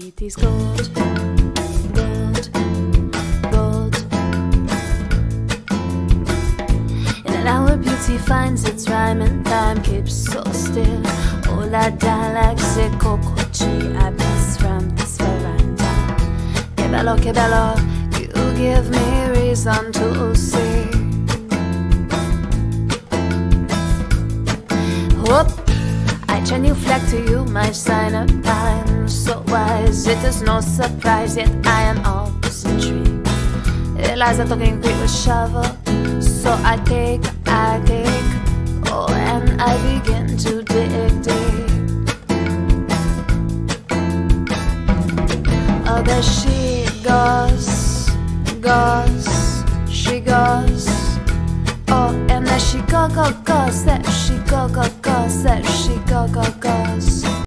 It is gold, gold, gold. And our beauty finds its rhyme and time keeps so still. All I die like the cockroachy I pass from this veranda. Que bello, you give me reason to see. Whoop, I genuflect to you, my sign of time. So wise, it is no surprise, yet I am always intrigued. Eliza talking quick with shovel, so I take, oh, and I begin to dig deep. Oh, there she goes, she goes. Oh, and there she goes, there she goes, there she goes.